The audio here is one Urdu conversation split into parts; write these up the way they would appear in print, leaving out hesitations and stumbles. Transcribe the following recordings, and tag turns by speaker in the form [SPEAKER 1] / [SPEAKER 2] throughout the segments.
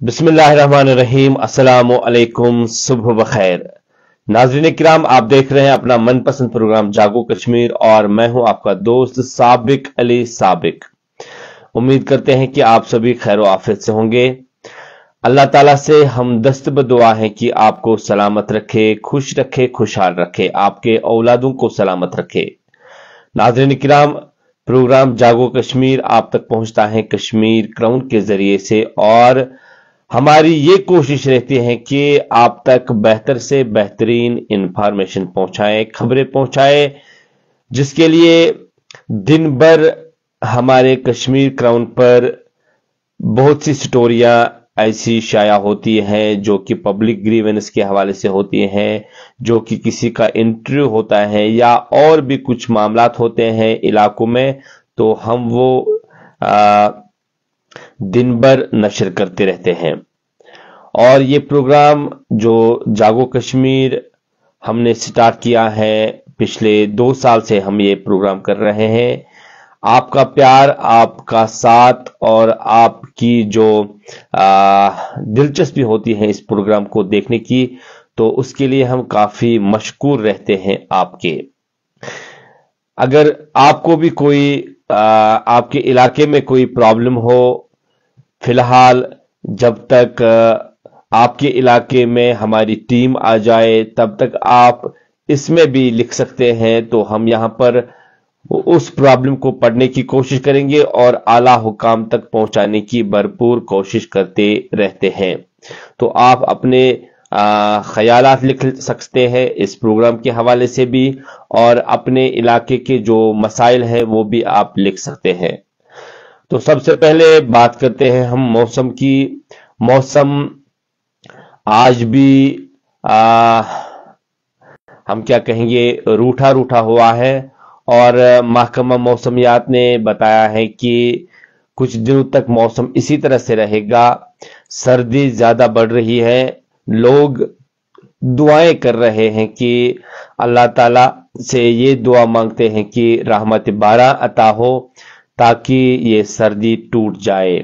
[SPEAKER 1] बिस्मिल्लाहिर्रहमानिर्रहीम। अस्सलामु अलैकुम, सुबह बखैर। नाज़रीन किराम, आप देख रहे हैं अपना मनपसंद प्रोग्राम जागो कश्मीर और मैं हूं आपका दोस्त साबिक अली साबिक। उम्मीद करते हैं कि आप सभी खैर आफियत से होंगे। अल्लाह ताला से हम दस्तब दुआ है कि आपको सलामत रखे, खुश रखे, खुशहाल रखे, आपके औलादों को सलामत रखे। नाज़रीन किराम, प्रोग्राम जागो कश्मीर आप तक पहुंचता है कश्मीर क्राउन के जरिए से और हमारी ये कोशिश रहती है कि आप तक बेहतर से बेहतरीन इंफॉर्मेशन पहुंचाएं, खबरें पहुंचाएं, जिसके लिए दिन भर हमारे कश्मीर क्राउन पर बहुत सी स्टोरियां ऐसी शाया होती हैं जो कि पब्लिक ग्रीवेंस के हवाले से होती हैं, जो कि किसी का इंटरव्यू होता है या और भी कुछ मामलात होते हैं इलाकों में, तो हम वो दिन भर नशर करते रहते हैं। और ये प्रोग्राम जो जागो कश्मीर हमने स्टार्ट किया है, पिछले 2 साल से हम ये प्रोग्राम कर रहे हैं। आपका प्यार, आपका साथ और आपकी जो दिलचस्पी होती है इस प्रोग्राम को देखने की, तो उसके लिए हम काफी मशकूर रहते हैं आपके। अगर आपको भी कोई आपके इलाके में कोई प्रॉब्लम हो, फिलहाल जब तक आपके इलाके में हमारी टीम आ जाए तब तक आप इसमें भी लिख सकते हैं, तो हम यहां पर उस प्रॉब्लम को पढ़ने की कोशिश करेंगे और आला हुकाम तक पहुंचाने की भरपूर कोशिश करते रहते हैं। तो आप अपने ख्यालात लिख सकते हैं इस प्रोग्राम के हवाले से भी, और अपने इलाके के जो मसाइल हैं वो भी आप लिख सकते हैं। तो सबसे पहले बात करते हैं हम मौसम की। मौसम आज भी हम क्या कहेंगे, रूठा रूठा हुआ है और महकमा मौसमियात ने बताया है कि कुछ दिनों तक मौसम इसी तरह से रहेगा। सर्दी ज्यादा बढ़ रही है। लोग दुआएं कर रहे हैं कि अल्लाह ताला से ये दुआ मांगते हैं कि रहमत बारा अता हो ताकि ये सर्दी टूट जाए।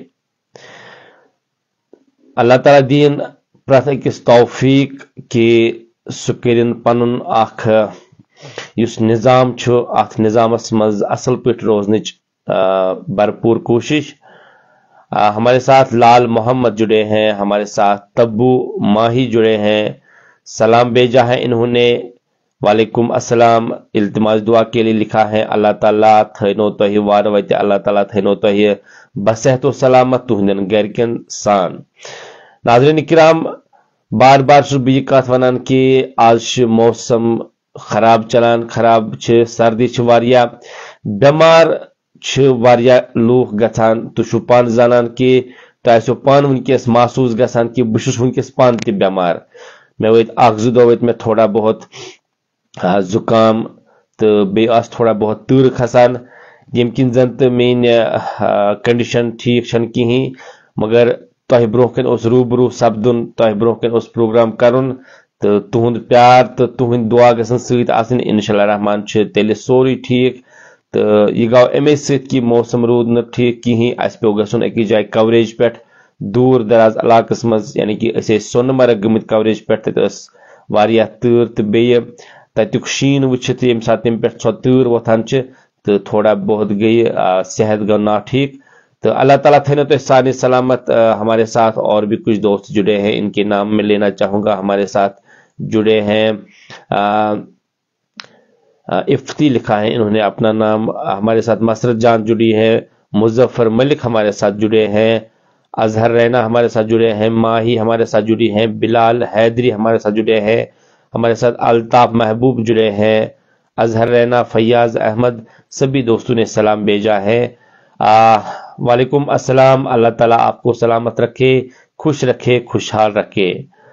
[SPEAKER 1] अल्लाह ताला दीन प्रत अकिस तौफीक कि सु करिन पनुन अख युस निजाम छु, अथ निजामस मज असल पट रोजनच भरपूर कोशिश। हमारे साथ लाल मोहम्मद जुड़े हैं, हमारे साथ तब्बू माही जुड़े हैं, सलाम भेजा है इन्होंने, वालेकुम अस्सलाम। इल्तिमास दुआ के लिए लिखा है, अल्लाह ताला थैनो तोहि वार वते, अल्लाह ताला थैनो तोहि बसेहतो सलामत तुहंदन गरकन सान। नाज़रीन किराम, बार बार बह यह कथ वनान कि आज मौसम खराब चलान, खराब छ, सर्दी छ वारिया, बेमार छ वारिया लूख गथान। तुशु पान जानन कि तसो पान वनकस महसूस गसान कि बहुस वनकस पान ते बेमार। मे वत 1-2 दो वत मे थोड़ा बहुत जुकाम तो बे थोड़ा बहुत तूर खसान, यम किन जन तो मेन कंडीशन ठीक छन कहीं, मगर तह ब्रोह कन रूबरू सपदुन, तह ब्रोह कन प्रोग्राम करन, तो तुहद प्यार तो तुहद दुआ गसन सत आसन। इंशाअल्लाह रहमान तेल सोरी ठीक। तो यह गो अमे कि मौसम रूद न ठीक कहीं, अस पे गसन अकिस जाय कवरेज पे दूर दराज इलाकस मज, यानी कि असे सोनमर्ग गमित कवरेज पे, वारिया तूर तो बेय तत्युक शीन वुचित यम साथ तम पे सो तूर वोथान तो थोड़ा बहुत गई सेहत गो ना ठीक। तो अल्लाह ताला थे तो सारी सलामत। हमारे साथ और भी कुछ दोस्त जुड़े हैं, इनके नाम में लेना चाहूंगा। हमारे साथ जुड़े हैं इफ्ती लिखा है इन्होंने अपना नाम। हमारे साथ मसरत जान जुड़ी है, मुजफ्फर मलिक हमारे साथ जुड़े हैं, अजहर रैना हमारे साथ जुड़े हैं, माही हमारे साथ जुड़ी हैं, बिलाल हैदरी हमारे साथ जुड़े हैं, हमारे साथ अल्ताफ महबूब जुड़े हैं, अजहर रैना, फैयाज अहमद, सभी दोस्तों ने सलाम भेजा है। वालेकुम अस्सलाम। अल्लाह ताला आपको सलामत रखे, खुश रखे, खुशहाल रखे।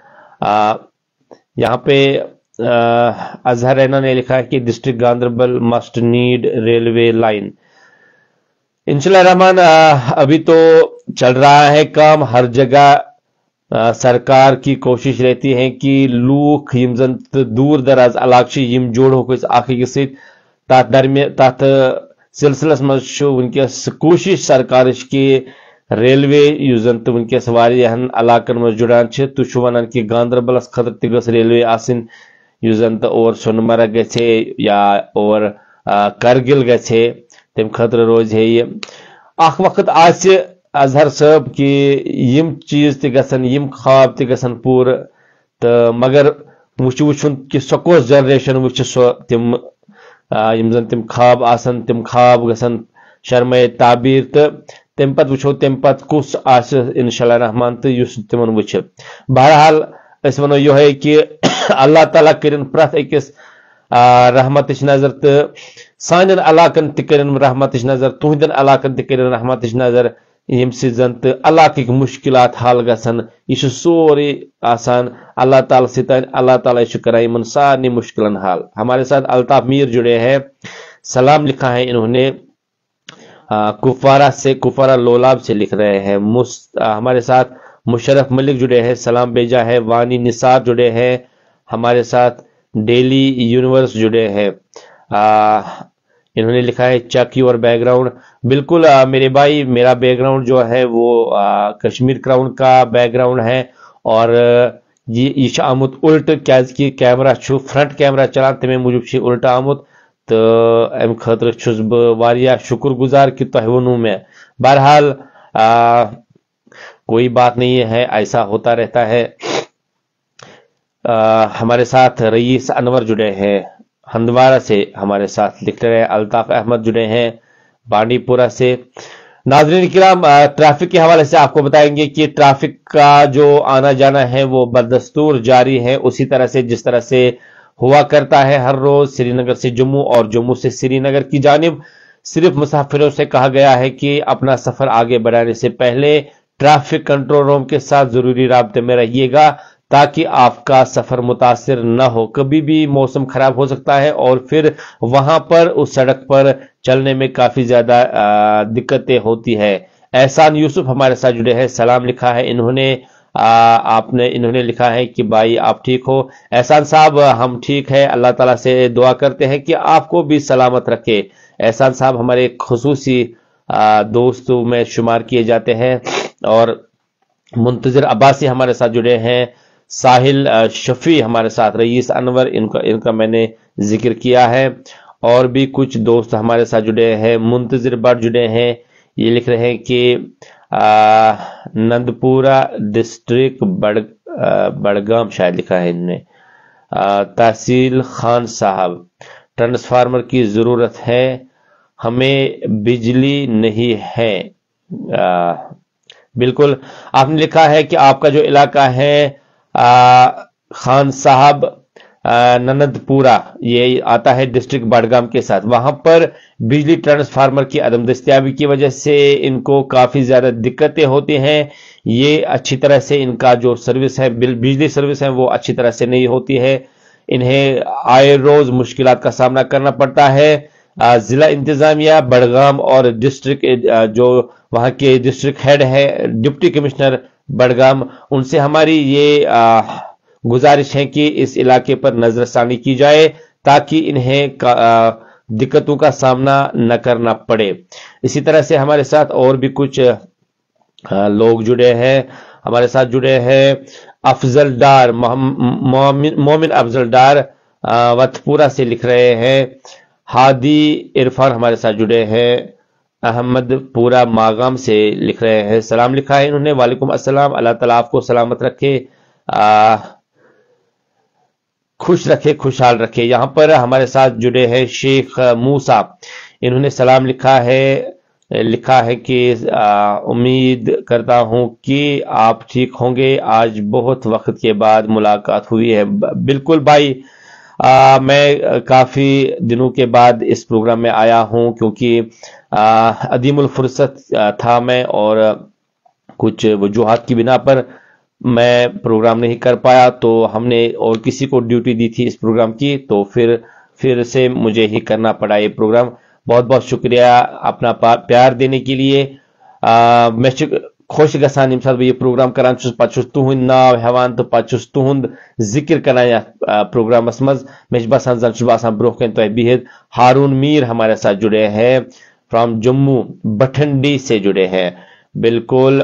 [SPEAKER 1] यहाँ पे अजहर रैना ने लिखा है कि district Ganderbal must need railway line. इंशाल्लाह रहमान, अभी तो चल रहा है काम हर जगह। सरकार की कोशिश रहती है कि लूख यम जन दूर दराज इलाक यम जोड़ो तथ सिलसिलस मज वनकस कोशिश सरकार कि ریلوے یُس زن تہٕ ونکس واریاہن علاقن مز جڑان چھ تُہۍ چھِو ونان کہ گاندربلس خٲطرٕ تہِ گٔژھ ریلوے آسٕنۍ یُس زن تہٕ اور سونمرگ گژھِ یا اور کرگل گژھِ تمہِ خٲطرٕ روزِ ہے یہِ اکھ وقت آسہِ اظہر صٲب کہ یم چیز تہِ گژھن یم خواب تہِ گژھن پوٗرٕ تہٕ مگر وٕچھُن کہ سۄ کۄس جنریشن وٕچھِ سۄ تِم یم زن تِم خواب آسن تِم خواب گژھن شرمائے تعبیر تہٕ تمہِ پتہٕ وٕچھو تمہِ پتہٕ کُس آسہِ انشاء اللہ رحمان تہٕ یُس تِمن وٕچھِ بہرحال أسۍ ونو یِہوے کہ اللہ تعالیٰ کٔرِن پرٛٮ۪تھ أکِس رحمتٕچ نظر تہٕ سانٮ۪ن علاقن تہِ کٔرِن رحمتٕچ نظر تُہنٛدٮ۪ن علاقن تہِ کٔرِن رحمتٕچ نظر ییٚمہِ سۭتۍ زن تہٕ علاقٕکۍ مُشکلات حل گژھن یہ چھُ سورُے آسان اللہ تعالیٰ سۭتۍ اللہ تعالیٰ چھُ کران یِمن سارنٕے مشکلن حل ہمارے ساتھ الطاف میر جڑے ہیں سلام لکھا ہے انہوں نے کپوارہ لولاب سے لکھ رہے ہیں ہمارے ساتھ مشرف ملک جڑے ہیں سلام بھیجا ہے وانی نثار جڑے ہیں ہمارے ساتھ ڈیلی یونیورس جڑے ہیں انہوں نے لکھا ہے چیک یور بیک گراؤنڈ بالکل میرے بھائی میرا بیک گراؤنڈ جو ہے وہ کشمیر کراؤن کا بیک گراؤنڈ ہے اور یہ آمت الٹ کی کیمرہ چھو فرنٹ کیمرہ چلان تمے موجود الٹ آمت تو ام خاطر چھس بہ شکر گزار کہ تہ ونو میں بہرحال کوئی بات نہیں ہے ایسا ہوتا رہتا ہے ہمارے ساتھ رئیس انور جڑے ہیں ہندوارہ سے ہمارے ساتھ لکھ رہے ہیں الطاف احمد جڑے ہیں بانڈی پورہ سے ناظرین کرام ٹریفک کے حوالے سے آپ کو بتائیں گے کہ ٹریفک کا جو آنا جانا ہے وہ بدستور جاری ہے اسی طرح سے جس طرح سے ہوا کرتا ہے ہر روز سری نگر سے جموں اور جموں سے سری نگر کی جانب صرف مسافروں سے کہا گیا ہے کہ اپنا سفر آگے بڑھانے سے پہلے ٹریفک کنٹرول روم کے ساتھ ضروری رابطے میں رہیے گا تاکہ آپ کا سفر متاثر نہ ہو کبھی بھی موسم خراب ہو سکتا ہے اور پھر وہاں پر اس سڑک پر چلنے میں کافی زیادہ دقتیں ہوتی ہے احسان یوسف ہمارے ساتھ جڑے ہیں سلام لکھا ہے انہوں نے لکھا ہے کہ بھائی آپ ٹھیک ہو احسان صاحب ہم ٹھیک ہے اللہ تعالیٰ سے دعا کرتے ہیں کہ آپ کو بھی سلامت رکھے احسان صاحب ہمارے خصوصی دوستوں میں شمار کیے جاتے ہیں اور منتظر عباسی ہمارے ساتھ جڑے ہیں ساحل شفیع ہمارے ساتھ رئیس انور ان کا میں نے ذکر کیا ہے اور بھی کچھ دوست ہمارے ساتھ جڑے ہیں منتظر بٹ جڑے ہیں یہ لکھ رہے ہیں کہ نندپورہ ڈسٹرکٹ بڑگام شاید لکھا ہے انہوں نے تحصیل خان صاحب ٹرانسفارمر کی ضرورت ہے ہمیں بجلی نہیں ہے بالکل آپ نے لکھا ہے کہ آپ کا جو علاقہ ہے خان صاحب نند پورہ یہ آتا ہے ڈسٹرکٹ بڑگام کے ساتھ وہاں پر بجلی ٹرانسفارمر کی عدم دستیابی کی وجہ سے ان کو کافی زیادہ دقتیں ہوتی ہیں یہ اچھی طرح سے ان کا جو سروس ہے بجلی سروس ہے وہ اچھی طرح سے نہیں ہوتی ہے انہیں آئے روز مشکلات کا سامنا کرنا پڑتا ہے ضلع انتظامیہ بڑگام اور ڈسٹرکٹ جو وہاں کے ڈسٹرکٹ ہیڈ ہے ڈپٹی کمشنر بڑگام ان سے ہماری یہ گزارش ہے کہ اس علاقے پر نظر ثانی کی جائے تاکہ انہیں دقتوں کا سامنا نہ کرنا پڑے اسی طرح سے ہمارے ساتھ اور بھی کچھ لوگ جڑے ہیں ہمارے ساتھ جڑے ہیں افضل ڈار مومن افضل ڈار وتپورہ سے لکھ رہے ہیں ہادی عرفان ہمارے ساتھ جڑے ہیں احمد پورا ماغام سے لکھ رہے ہیں سلام لکھا ہے انہوں نے وعلیکم السلام اللہ تعالیٰ آپ کو سلامت رکھے خوش رکھے خوشحال رکھے یہاں پر ہمارے ساتھ جڑے ہیں شیخ موسیٰ انہوں نے سلام لکھا ہے کہ امید کرتا ہوں کہ آپ ٹھیک ہوں گے آج بہت وقت کے بعد ملاقات ہوئی ہے بالکل بھائی میں کافی دنوں کے بعد اس پروگرام میں آیا ہوں کیونکہ عدیم الفرصت تھا میں اور کچھ وجوہات کی بنا پر میں پروگرام نہیں کر پایا تو ہم نے اور کسی کو ڈیوٹی دی تھی اس پروگرام کی تو پھر سے مجھے ہی کرنا پڑا یہ پروگرام بہت بہت شکریہ اپنا پیار دینے کے لیے میں خوش گژھان ییٚمہِ ساتہٕ بہٕ یہِ پروگرام کران چھُس پتہٕ چھُس تُہُنٛد ناو ہٮ۪وان تہٕ پتہٕ چھُس تُہُنٛد ذکر کران یتھ پروگرامس منٛز مےٚ چھُ باسان زن چھُس بہٕ آسان برونٛہہ کَنہِ تۄہہِ بِہِتھ ہارون میر ہمارے ساتھ جڑے ہیں فرام جموں بٹھنڈی سے جڑے ہیں بالکل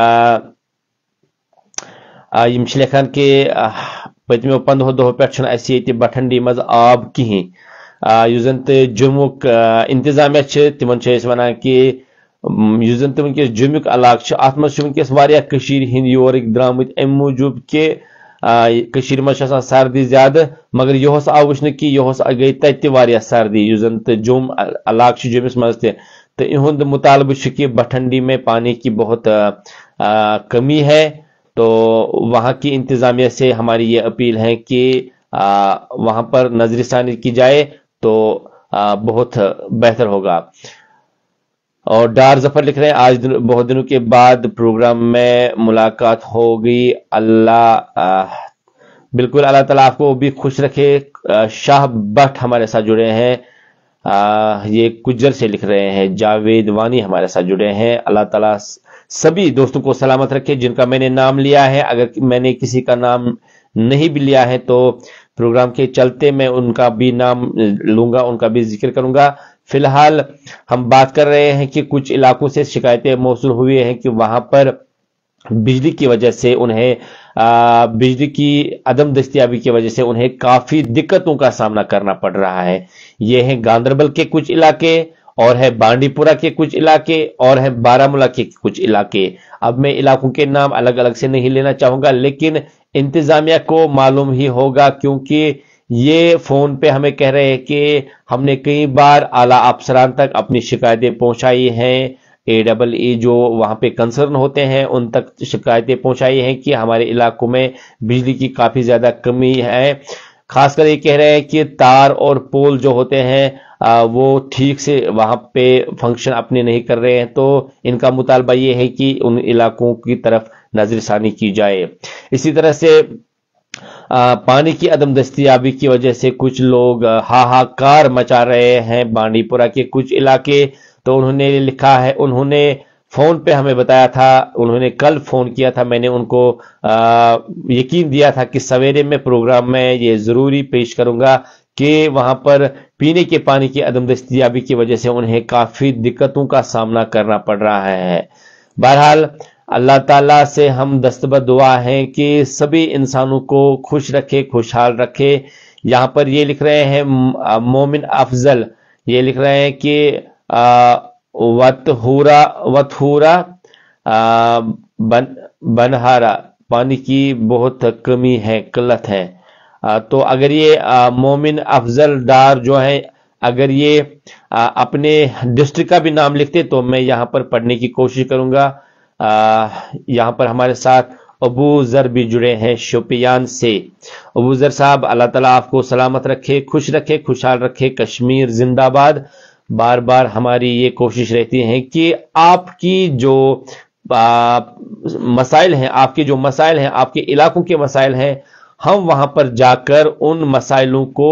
[SPEAKER 1] یم چھ لیکھان کہ پتمیو 15 دہو پہ اسی یہ بٹھنڈی مز آب کہین اس زن جموک انتظامیہ تمن ونان کہ اس زن ونکس جموک علاقہ ات مز ونکس واریاہ کشیر ہند یورک درامت ام موجوب کہ کشیر مز سردی زیادہ مگر یہ آو وچھنے کہ یہ گئی تت واریاہ سردی اس زن جوم علاقہ جمس مز تو اہد مطالبہ کہ بٹھنڈی میں پانی کی بہت کمی ہے، تو وہاں کی انتظامیہ سے ہماری یہ اپیل ہے کہ وہاں پر نظر ثانی کی جائے تو بہت بہتر ہوگا۔ اور ڈار ظفر لکھ رہے ہیں آج بہت دنوں کے بعد پروگرام میں ملاقات ہو گئی، اللہ بالکل اللہ تعالیٰ آپ کو بھی خوش رکھے۔ شاہ بٹ ہمارے ساتھ جڑے ہیں، یہ کجر سے لکھ رہے ہیں، جاوید وانی ہمارے ساتھ جڑے ہیں، اللہ تعالیٰ سبھی دوستوں کو سلامت رکھے جن کا میں نے نام لیا ہے۔ اگر میں نے کسی کا نام نہیں بھی لیا ہے تو پروگرام کے چلتے میں ان کا بھی نام لوں گا، ان کا بھی ذکر کروں گا۔ فی الحال ہم بات کر رہے ہیں کہ کچھ علاقوں سے شکایتیں موصول ہوئی ہیں کہ وہاں پر بجلی کی وجہ سے انہیں بجلی کی عدم دستیابی کی وجہ سے انہیں کافی دقتوں کا سامنا کرنا پڑ رہا ہے۔ یہ ہیں گاندربل کے کچھ علاقے، اور ہے بانڈی پورہ کے کچھ علاقے، اور ہے بارامولہ کے کچھ علاقے۔ اب میں علاقوں کے نام الگ الگ سے نہیں لینا چاہوں گا، لیکن انتظامیہ کو معلوم ہی ہوگا کیونکہ یہ فون پہ ہمیں کہہ رہے ہیں کہ ہم نے کئی بار اعلیٰ افسران تک اپنی شکایتیں پہنچائی ہیں، AEE جو وہاں پہ کنسرن ہوتے ہیں ان تک شکایتیں پہنچائی ہیں کہ ہمارے علاقوں میں بجلی کی کافی زیادہ کمی ہے۔ خاص کر یہ کہہ رہے ہیں کہ تار اور پول جو ہوتے ہیں وہ ٹھیک سے وہاں پہ فنکشن اپنے نہیں کر رہے ہیں، تو ان کا مطالبہ یہ ہے کہ ان علاقوں کی طرف نظر ثانی کی جائے۔ اسی طرح سے پانی کی عدم دستیابی کی وجہ سے کچھ لوگ ہاہاکار مچا رہے ہیں، بانڈی پورہ کے کچھ علاقے، تو انہوں نے لکھا ہے، انہوں نے فون پہ ہمیں بتایا تھا، انہوں نے کل فون کیا تھا، میں نے ان کو یقین دیا تھا کہ سویرے میں پروگرام میں یہ ضروری پیش کروں گا کہ وہاں پر پینے کے پانی کی عدم دستیابی کی وجہ سے انہیں کافی دقتوں کا سامنا کرنا پڑ رہا ہے۔ بہرحال اللہ تعالیٰ سے ہم دستبر دعا ہیں کہ سبھی انسانوں کو خوش رکھے، خوشحال رکھے۔ یہاں پر یہ لکھ رہے ہیں مومن افضل، یہ لکھ رہے ہیں کہ وتھورا بنہارا پانی کی بہت کمی ہے، قلت ہے۔ تو اگر یہ مومن افضل ڈار جو ہے اگر یہ اپنے ڈسٹرکٹ کا بھی نام لکھتے تو میں یہاں پر پڑھنے کی کوشش کروں گا۔ یہاں پر ہمارے ساتھ ابو ذر بھی جڑے ہیں شوپیان سے۔ ابو ذر صاحب اللہ تعالیٰ آپ کو سلامت رکھے، خوش رکھے، خوشحال رکھے، کشمیر زندہ باد۔ بار بار ہماری یہ کوشش رہتی ہے کہ آپ کی جو مسائل ہیں، آپ کے علاقوں کے مسائل ہیں، ہم وہاں پر جا کر ان مسائلوں کو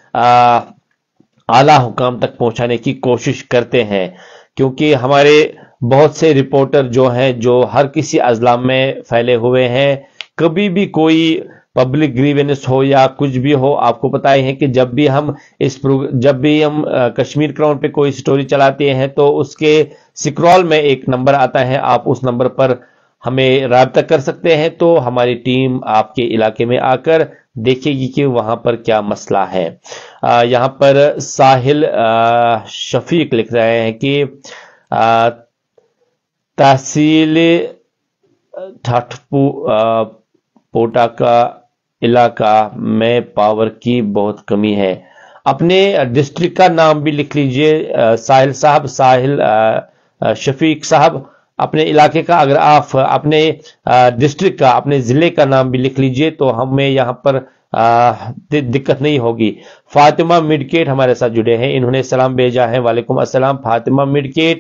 [SPEAKER 1] اعلیٰ حکام تک پہنچانے کی کوشش کرتے ہیں، کیونکہ ہمارے بہت سے رپورٹر جو ہیں جو ہر کسی اضلاع میں پھیلے ہوئے ہیں، کبھی بھی کوئی پبلک گریونس ہو یا کچھ بھی ہو، آپ کو پتہ ہے کہ جب بھی ہم کشمیر کراؤن پہ کوئی سٹوری چلاتے ہیں تو اس کے سکرول میں ایک نمبر آتا ہے، آپ اس نمبر پر ہمیں رابطہ کر سکتے ہیں، تو ہماری ٹیم آپ کے علاقے میں آ کر دیکھے گی کہ وہاں پر کیا مسئلہ ہے۔ یہاں پر ساحل شفیق لکھ رہے ہیں کہ تحصیل ٹھٹھ پوٹا کا علاقہ میں پاور کی بہت کمی ہے۔ اپنے ڈسٹرکٹ کا نام بھی لکھ لیجئے ساحل صاحب، ساحل شفیق صاحب، اپنے علاقے کا، اگر آپ اپنے ڈسٹرکٹ کا، اپنے ضلع کا نام بھی لکھ لیجئے تو ہمیں یہاں پر دقت نہیں ہوگی۔ فاطمہ مڈکیٹ ہمارے ساتھ جڑے ہیں، انہوں نے سلام بھیجا ہے۔ وعلیکم السلام فاطمہ مڈکیٹ۔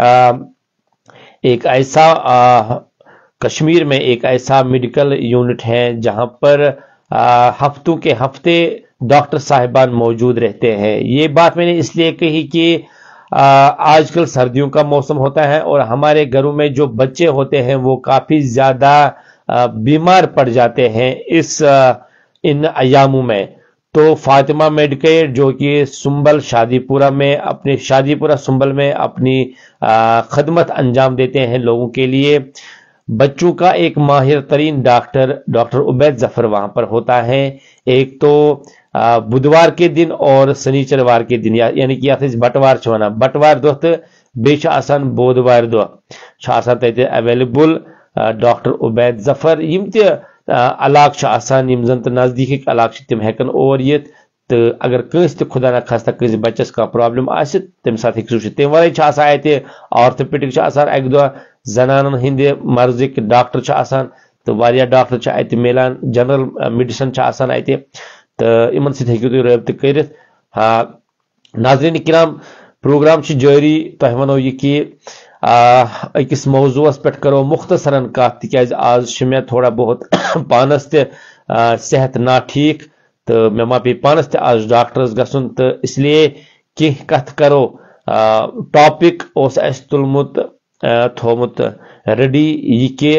[SPEAKER 1] ایک ایسا کشمیر میں ایک ایسا میڈیکل یونٹ ہے جہاں پر ہفتوں کے ہفتے ڈاکٹر صاحبان موجود رہتے ہیں۔ یہ بات میں نے اس لیے کہی کہ آج کل سردیوں کا موسم ہوتا ہے اور ہمارے گھروں میں جو بچے ہوتے ہیں وہ کافی زیادہ بیمار پڑ جاتے ہیں ان ایاموں میں، तो फातिमा मेडिकेयर जो कि सुंबल शादीपुरा में अपने शादीपुरा सुंबल में अपनी खदमत अंजाम देते हैं लोगों के लिए। बच्चों का एक माहिर तरीन डॉक्टर उबैद जफर वहां पर होता है। एक तो बुधवार के दिन और शनिचरवार के दिन यानी कि याथ बटवार वन बटवार दो तो बेन बोधवार दो अवेलेबल डॉक्टर उबैद जफर यम इलाक जन तो नजदीक इलाक तम हेकन और ये तो अगर कंस खुदा न खास्ता कंस बच्चस का प्रॉब्लम तम साथ तम वे ऑर्थोपेडिक अक दो जनान हिंद मर्जिक डॉक्टर तो वारिया डॉक्टर अत मिलान जनरल मेडिसिन तो इन सू रब्त कर। नाज़रीन किराम प्रोग्राम जारी तह वनो यह कि अकिस मौजूस पे करो मुख्तसरन कत तिकाज आज मे थोड़ा बहुत पानस सेहत ना ठीक तो मे मा पे पानस आज डॉक्टरस गसन तो इसलिए कह कत करो टॉपिक तुलमुत थोमुत रेडी यह कि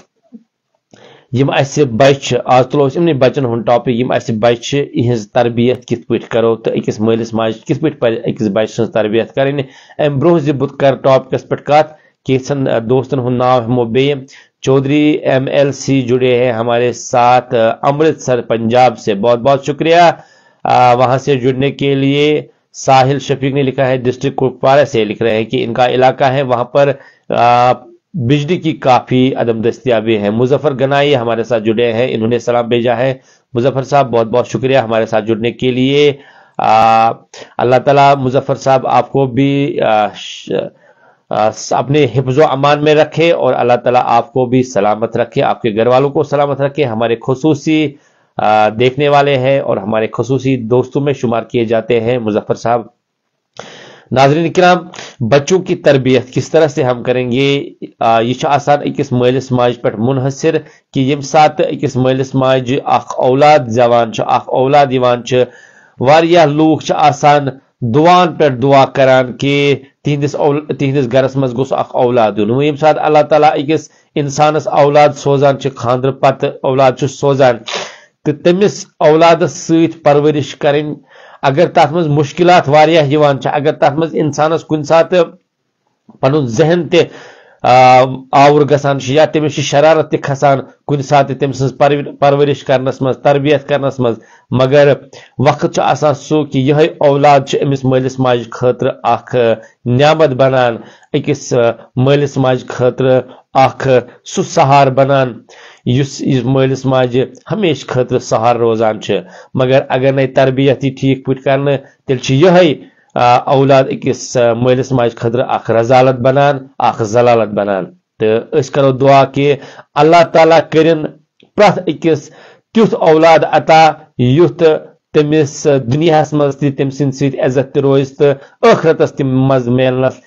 [SPEAKER 1] बच आज तुलो इमन बचन हूं टॉपिक बच इज तरबियत कित पे करो तो अकिस मलिस माज कित पे अकिस बच सं तरबियत करें अम ब्रोह बुत कर टॉपिकस पे कत कैसन दोस्तन हूं नाव हमो बे चौधरी MLC जुड़े हैं हमारे साथ अमृतसर पंजाब से, बहुत बहुत शुक्रिया वहां से जुड़ने के लिए। साहिल शफीक ने लिखा है डिस्ट्रिक्ट कुपवाड़ा से, लिख रहे हैं कि इनका इलाका है वहां पर बिजली की काफी अदम दस्तियाबी है। मुजफ्फर गनाई हमारे साथ जुड़े हैं, इन्होंने सलाम भेजा है। मुजफ्फर साहब बहुत बहुत शुक्रिया हमारे साथ जुड़ने के लिए। अल्लाह ताला मुजफ्फर साहब आपको भी अपने हिफ्ज़ो अमान में रखे और अल्लाह ताला आपको भी सलामत रखे, आपके घर वालों को सलामत रखे। हमारे खुसूसी देखने वाले हैं और हमारे खुसूसी दोस्तों में शुमार किए जाते हैं मुजफ्फर साहब। नाज़रीन किराम बच्चों की तरबियत किस तरह से हम करेंगे यह आसान अकिस मलिस माज पे मुनहसर कि यम साथ अकिस मलिस माज औलाद जवान औलाद वारिया लूख आसान दुआन पे दुआ करान कि तिहंदिस गरस मज गोस औलाद वन यम साथ अल्लाह ताला अकिस इंसानस औलाद सोजान खानद्र पत औलाद सोजान तो तमिस औलादस सत परवरिश करें अगर तथ मज मुश्किलात वारियाह यवान अगर तथ मज इंसानस कुन सात पनुन जहन ते आवर गसान या तमिस शरारत खसान कुन सात तम सज परवरिश करनस मज तरबियत करनस मज, मगर वक्त आसान सो कि यह औलाद अमिस मलिस माज खतर अख नियामत बनान, अकिस मलिस माज खतर अख सु सहार बनान युस मलिस माज हमेश खतर सहार रोजान छ। मगर अगर न तरबियत ठीक पे कर तेल यह औलाद अकिस मलिस माज खतर अख रजालत बनान अख जलालत बनान। तो करो दुआ कि अल्लाह ताला करिन प्रथ अकिस तुथ औलाद अता युथ तमिस दुनिया मज तम सद इज्जत रोज तो आखरतस तम मज मिलनस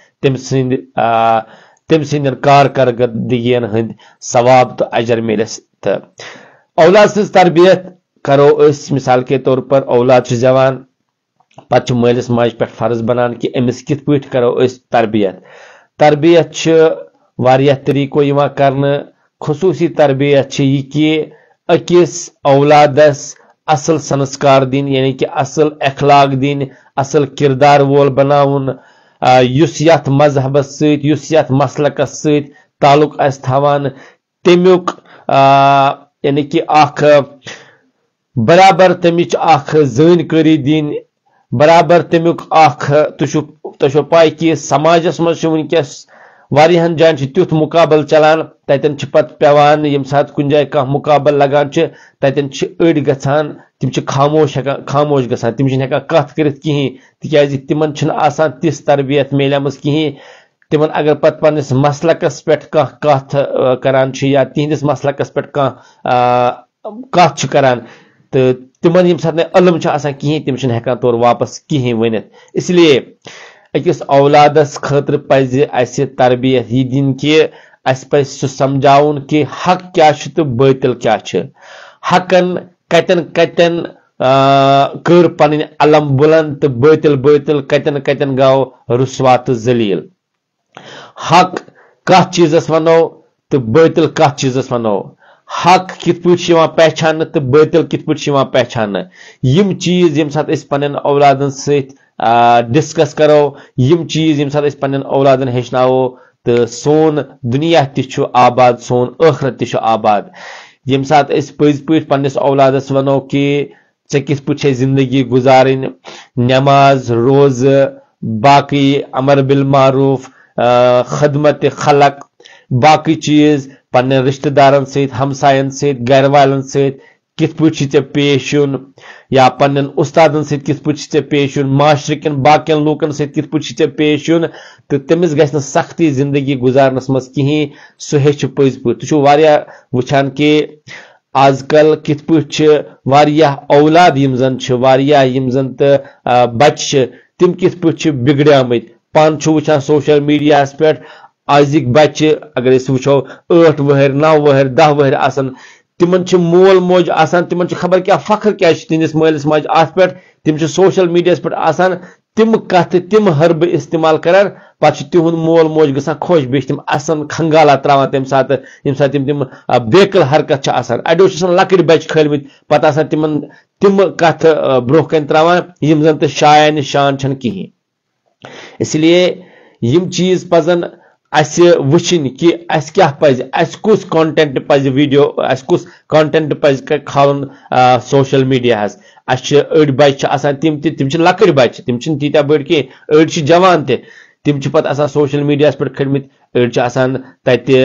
[SPEAKER 1] तम सद कारकर्दगियन हंद सवाब तो अजर मिलस। तो औलाद सज तरबियत करो मिसाल के तौर पर औलाद जवान पे मलिस माज पे फर्ज बनान कि अमिस कित पे करो तरबियत। तरबियत वारिया तरीको यवा करने, खुसूसी तरबियत यह कि अकिस औलादस असल संस्कार दिन यानी कि असल अखलाक दिन, असल किरदार वोल बनाउन युस यथ मजहबस सत युस यथ मसलकस सत ताल्लुक थवान तमुक यानी कि अख बराबर तमिच अख जानकारी दिन, बराबर तमुक अख तुझो पाई कि समाजस मज वनकस वारियाहन जान तुथ मुकाबल चलान ततन पत पेवान यम साथ कुन जाय कह मुकाबल लगान ततन अड़ गछान तिम खामोश गछान तिम हेकान कथ करित कहीं तिकाज तिमन आसान तिस तरबियत मिलमज कहीं। तिमन अगर पत पन्निस मसलकस पे कह कथ करान या तिहंदिस मसलकस पे कह कथ करान तो तिमन यम साथ इल्म आसान कहीं तिम हेकान तौर वापस कहीं वनित। इसलिए अकिस औलादस खतर पज असे तरबियत यह दिन कि अस पज सह समझाउन कि हक क्या तो बातिल क्या, हकन कतन कतन कर पन अलम बुलंद तो बातिल कतन कतन गो रुसवा तो जलील। हक कत चीजस वनो तो बातिल कत चीजस वनो, حق کت پہ پہچان تو باطل کت پہ پہچان یم چیز یم سات اس پنن اولادن ست ڈسکس کرو یم چیز یم سات اس پنن اولادن ہیچناو تو سون دنیا تہ آباد سون ٲخرت تہ آباد یم سات اس پز پہ پنس اولادس ونو کہ ژے کت پہ زندگی گزارن نماز روز باقی امر بالمعروف خدمت خلق باقی چیز پنن رشتہ دارن ست ہمسائن ست گھر والن ست کت پہ پیش یون یا پنن استادن ست کت پہ پیش یون معاشرکن باقین لوکن ست کت پہ پیش یون تو تمس گژھِ نہٕ سختی زندگی گزارنس مز کہین سہ ہیچ پز پہ تہ واریاہ وچھان کہ آز کل کت پہ اولاد یم زن واریاہ یم زن تو بچہ تم کت پہ بگڑمت پان وچھان سوشل میڈیا پہ آزک بچہ اگر وچھو 8 وہر 9 وہر 10 وہر آسان تمن مول موج آسان تمن خبر کیا فخر کیا تہندس مالس ماج ات پہ تم سوشل میڈیا پہ آسان تم کت تم حربہ استعمال کران پتہ تہند مول موج گژھان خوش بیٚیہِ تم اصل کھنگالا تراوان تمہ سات یم سات تم بیکل حرکت آسان اڑو لکٹ بچہ کھلمت پتہ آسان تم کت برو کن تراوان یم زن تو شایع نشان چھن کہین اس لیے یم چیز پزن اس وچھن کہ اس کیا پز اس کس کانٹینٹ پز ویڈیو اس کس کانٹینٹ پز کھالن سوشل میڈیا ہس اس اڑ بچہ آسان تم لکٹ بچہ تم تیتیا بڑ کی اڑ جوان تم پتہ آسان سوشل میڈیا پہ کھڑمت اڑ آسان تتہ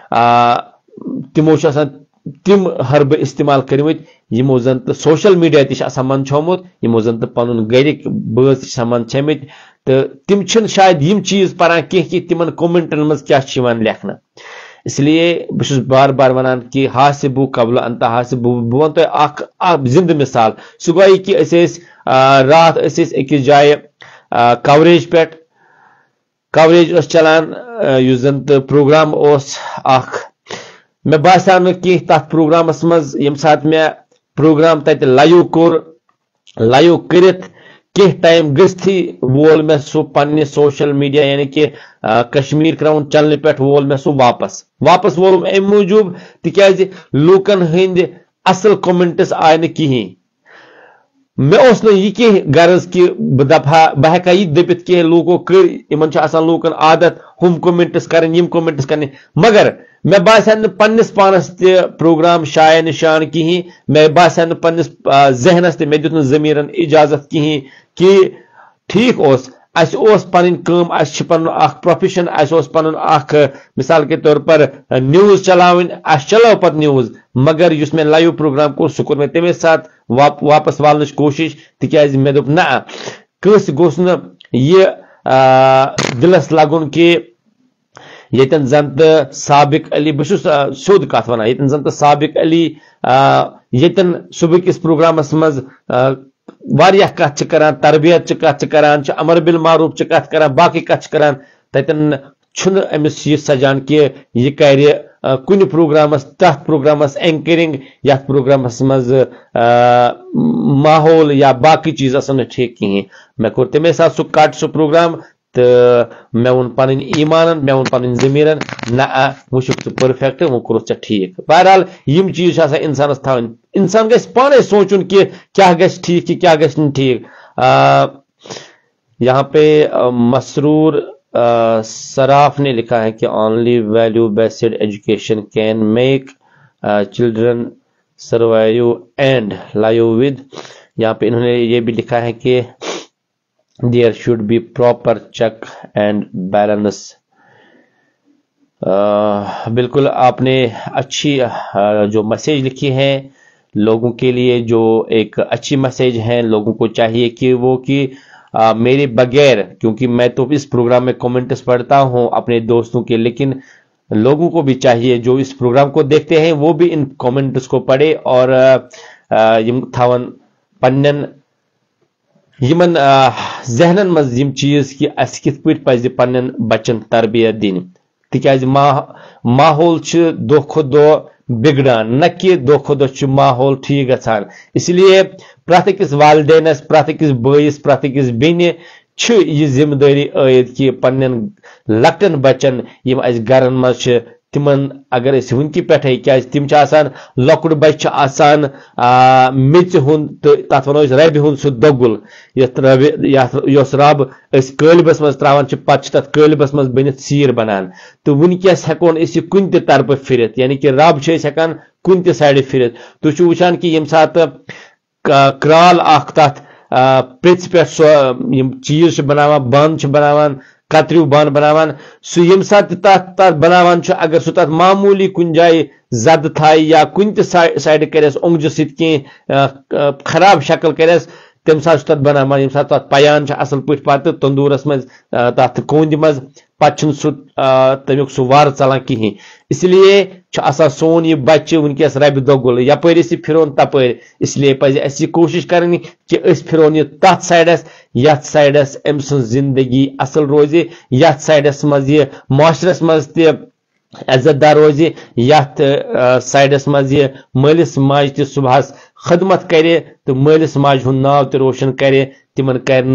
[SPEAKER 1] تمو آسان تم حربہ استعمال کرمت یمو زن تو سوشل میڈیا تہ آسان منچومت یمو زن تو پن گرک بٲژ تہ منچمت تو تم شاید یم چیز پران کہ تمن کومنٹن مز کیا لکھنا اس لیے بس بار بار ونان کہ حاسبو قبل ان تحاسبو بہ ون تہ زندہ مثال سہ گوئی کہ رات اکس جائے کوریج پہ کوریج چلان اس زن تو پروگرام مے باسیو نہ کی تک پروگرامس مز یم سات میں پروگرام تت لائیو کور لائیو کرت کی ٹائم گژھتھی وول میں سہ پنہ سوشل میڈیا یعنی کہ کشمیر کراؤن چینل پہ وول میں سہ واپس وولم ام موجوب تکیاز لوکن ہند اصل کومنٹس آئے نہ کہین مے اوس نہ یہ کی غرض کہ بہ ہیکا یہ دپت کہ لوکو کر یمن آسان لوکن عادت ہم کومنٹس کرن یم کومنٹس کرن مگر مے باسیو نہ پنس پانس تہ پروگرام شایع نشان کہین مے باسیو نہ پنس ذہنس تہ مے دیت نہ ضمیرن اجازت کہین کہ ٹھیک اس پن کام اس پن پروفیشن اس پن مثال کے طور پر نیوز چلاون اس چلو پت نیوز مگر اس میں لائیو پروگرام کور سہ کور میں تمے ساتھ واپس والنچ کوشش تکیاز مے دوپ نہ کس گوس نہ یہ دلس لگن کہ یتن زن تو سابق علی بس سیود کت ونان یتن زن تو سابق علی یتن صبح کس پروگرامس مز واریاہ کت کران تربیت کت کران امر بالمعروف کت کران باقی کت کران تتن چھن امس یہ سجان کہ یہ کر کن پروگرامس تر پروگرامس اینکرنگ یت پروگرامس مز ماحول یا باقی چیز آسان ٹھیک کہین مے کور تمے ساتھ سہ کٹ سہ پروگرام تو مے ون پن ایمان مے ون پن ضمیرن نہ وچھک ژٕ پرفیکٹ وہ کورتھ ژےٚ ٹھیک بہرحال یم چیز آسان انسانس تھاون انسان گژھِ پانے سوچن کہ کیا گژھِ ٹھیک کہ کیا گژھِ نہٕ ٹھیک یہاں پہ مسرور سراف نے لکھا ہے کہ only value based education can make children survive and live with یہاں پہ انہوں نے یہ بھی لکھا ہے کہ there should be proper check and balance بالکل آپ نے اچھی جو میسیج لکھی ہے لوگوں کے لیے جو ایک اچھی میسیج ہے لوگوں کو چاہیے کہ وہ کہ میرے بغیر کیونکہ میں تو اس پروگرام میں کومنٹس پڑھتا ہوں اپنے دوستوں کے لیکن لوگوں کو بھی چاہیے جو اس پروگرام کو دیکھتے ہیں وہ بھی ان کومنٹس کو پڑھے اور تھاون پنن یمن ذہنن مز یم چیز کہ اس کت پہ پز پنن بچن تربیت دین تکیاز ماحول دہ کھت دہ بگڑان نہ کہ دہ کھت دہ ماحول ٹھیک گژھان اس لیے پرت أکس والدینس پرت أکس بٲیس پرت أکس بیٚنہِ یہ ذمہ داری عائد کہ پنن لکٹن بچن یم اس گرن مز تمن اگر اس ونکی پٹھے کیا تم آسان لکڑ بچہ آسان میژ ہند تو تر ونو ربہِ ہند سہ دۄگُل یس رب اس قٲلبس مز تراوان پتہ تر قٲلبس مز بنتھ سیر بنان تو ونکس ہیکون اس کن تہ طرفہ پھرت یعنی کہ رب ہیکان کن تہ سائڈ پھرت تھی وچان کہ یم سات کرال اخ تت پرژ پہ سو چیز بناوان بند بناوان کتریو بان بناوان سہ یم سات تت بناوان اگر سہ تت معمولی کن جائے زد تھائے یا کن تہ سائڈ کرس اونگجہ ست کی خراب شکل کرس تم سات تت بناوان یم سات تت پیان اصل پہ پتہ تندورس مز تت کوند مز پتہ سہ تمیک سہ وار ژلان کہین اس لیے آسان سون یہ بچہ ونکس ربہِ دۄگُل یپٲرۍ أسۍ پھرون تپٲرۍ اس لیے پزِ اسہِ یہ کوشش کرنی کہ أسۍ پھرون یہ تتھ سائڈس یتھ سائڈس أمۍ سٕنٛز زندگی اصل روزِ یتھ سائڈس مز یہ معاشرس مز تہ عزت دار روزِ یتھ سائڈس مز یہ مٲلِس ماجہِ تہ صبحس خدمت کرِ تو مٲلِس ماجہِ ہُنٛد ناو تہ روشن کرِ تمن کر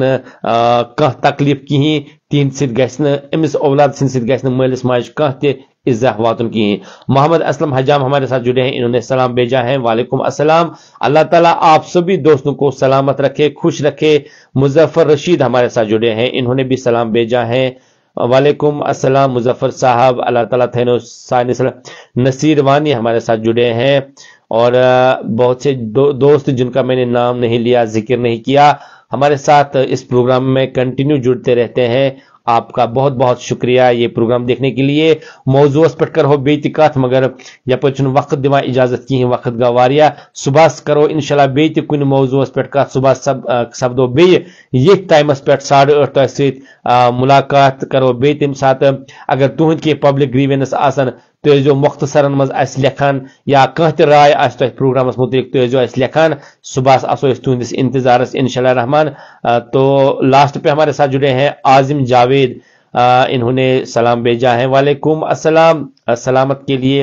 [SPEAKER 1] کانٛہہ تکلیف کہین تہند سۭتۍ گژھِ نہٕ أمِس اولاد سٕنٛدِ سۭتۍ گژھِ نہٕ مٲلِس ماجہِ کانٛہہ تہ اِزا واتن کہین محمد اسلم حجام ہمارے ساتھ جڑے ہیں انہوں نے سلام بھیجا ہے وعلیکم السلام اللہ تعالیٰ آپ سبھی دوستوں کو سلامت رکھے خوش رکھے مظفر رشید ہمارے ساتھ جڑے ہیں انہوں نے بھی سلام بھیجا ہے وعلیکم السلام مظفر صاحب اللہ تعالیٰ تھینو سانی نصیر وانی ہمارے ساتھ جڑے ہیں اور بہت سے دوست جن کا میں نے نام نہیں لیا ذکر نہیں کیا ہمارے ساتھ اس پروگرام میں کنٹینیو جڑتے رہتے ہیں آپ کا بہت بہت شکریہ یہ پروگرام دیکھنے کے لیے موضوع پہ کرو بیت کت مگر یپر وقت دان اجازت کہیں وقت گو واریاہ صبح کرو انشاءاللہ بیت کن موضوع پہ کت صبح سپدو بیت ٹائمس پہ 8:30 تہ ست ملاقات کرو بی تم سات اگر تہند کی پبلک گریوینس آسن تیزو مختصرن مز اس لکھان یا کانٛہہ تہ رائے آس تہ پروگرامس متعلق تیزو اس لکھان صبح آسو اس تہندس انتظارس انشاءاللہ رحمان تو لاسٹ پہ ہمارے ساتھ جڑے ہیں عاظم جاوید انہوں نے سلام بھیجا ہے وعلیکم السلام سلامت کے لیے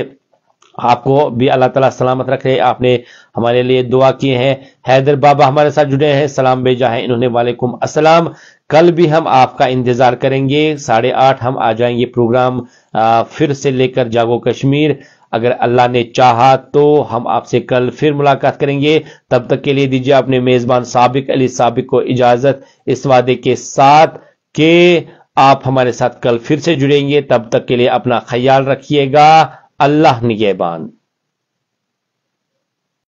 [SPEAKER 1] آپ کو بھی اللہ تعالیٰ سلامت رکھے آپ نے ہمارے لیے دعا کی ہے حیدر بابا ہمارے ساتھ جڑے ہیں سلام بھیجا ہے انہوں نے وعلیکم السلام کل بھی ہم آپ کا انتظار کریں گے 8:30 ہم آ جائیں گے پروگرام پھر سے لے کر جاگو کشمیر اگر اللہ نے چاہا تو ہم آپ سے کل پھر ملاقات کریں گے تب تک کے لیے دیجیے اپنے میزبان سابق علی سابق کو اجازت اس وعدے کے ساتھ کہ آپ ہمارے ساتھ کل پھر سے جڑیں گے تب تک کے لیے اپنا خیال رکھیے گا اللہ نگہبان